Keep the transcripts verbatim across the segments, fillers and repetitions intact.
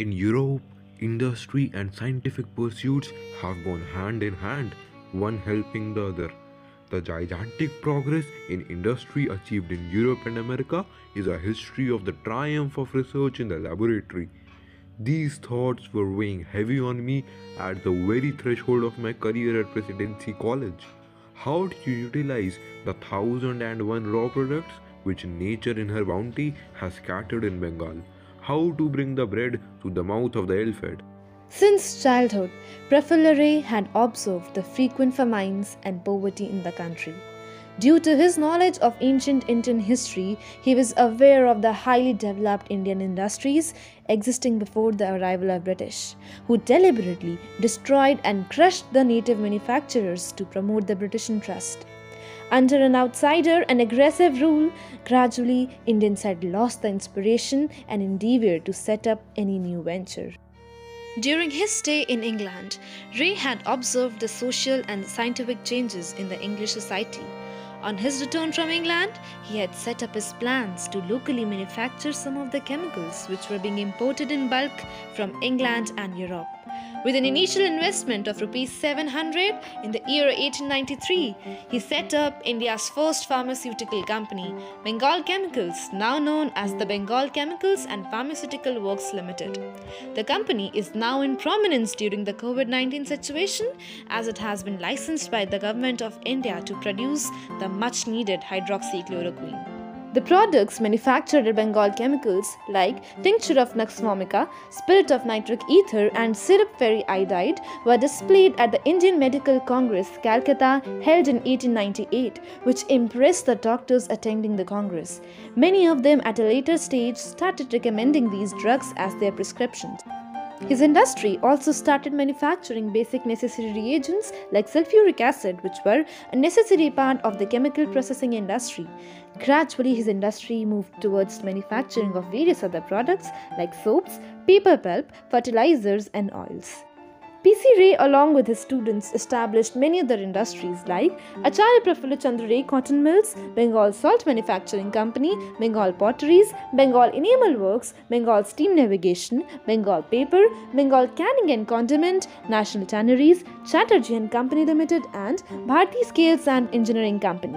In Europe, industry and scientific pursuits have gone hand in hand, one helping the other. The gigantic progress in industry achieved in Europe and America is a history of the triumph of research in the laboratory. These thoughts were weighing heavy on me at the very threshold of my career at Presidency College. How do you utilize the thousand and one raw products which nature in her bounty has scattered in Bengal? How to bring the bread to the mouth of the ill-fed? Since childhood, Prafulla Ray had observed the frequent famines and poverty in the country. Due to his knowledge of ancient Indian history, he was aware of the highly developed Indian industries existing before the arrival of British, who deliberately destroyed and crushed the native manufacturers to promote the British interest. Under an outsider and aggressive rule, gradually Indians had lost the inspiration and endeavour to set up any new venture. During his stay in England, Ray had observed the social and scientific changes in the English society. On his return from England, he had set up his plans to locally manufacture some of the chemicals which were being imported in bulk from England and Europe. With an initial investment of rupees seven hundred in the year eighteen ninety-three, he set up India's first pharmaceutical company, Bengal Chemicals, now known as the Bengal Chemicals and Pharmaceutical Works Limited. The company is now in prominence during the COVID nineteen situation, as it has been licensed by the Government of India to produce the much-needed hydroxychloroquine. The products manufactured at Bengal Chemicals, like tincture of Nux vomica, spirit of nitric ether and syrup Ferri iodide, were displayed at the Indian Medical Congress, Calcutta, held in eighteen ninety-eight, which impressed the doctors attending the Congress. Many of them at a later stage started recommending these drugs as their prescriptions. His industry also started manufacturing basic necessary reagents like sulfuric acid, which were a necessary part of the chemical processing industry. Gradually, his industry moved towards manufacturing of various other products like soaps, paper pulp, fertilizers, and oils. P C Ray, along with his students, established many other industries like Acharya Prafulla Chandra Ray cotton mills, Bengal Salt Manufacturing Company, Bengal Potteries, Bengal Enamel Works, Bengal Steam Navigation, Bengal Paper, Bengal Canning and Condiment, National Tanneries, Chatterjee and Company Limited, and Bharti Scales and Engineering Company.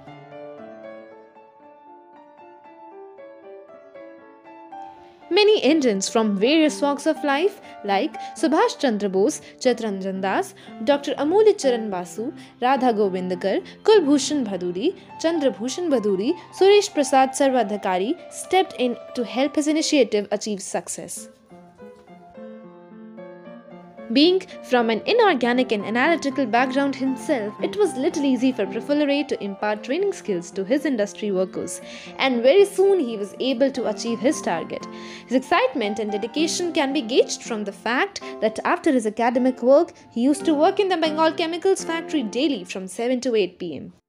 Many Indians from various walks of life like Subhash Chandra Bose, Chatranjan Das, Doctor Amulya Charan Basu, Radha Govindakar, Kulbhushan Bhaduri, Chandra Bhushan Bhaduri, Suresh Prasad Sarvadhakari stepped in to help his initiative achieve success. Being from an inorganic and analytical background himself, it was little easy for Prafulla Ray to impart training skills to his industry workers, and very soon he was able to achieve his target. His excitement and dedication can be gauged from the fact that after his academic work, he used to work in the Bengal Chemicals factory daily from seven to eight p m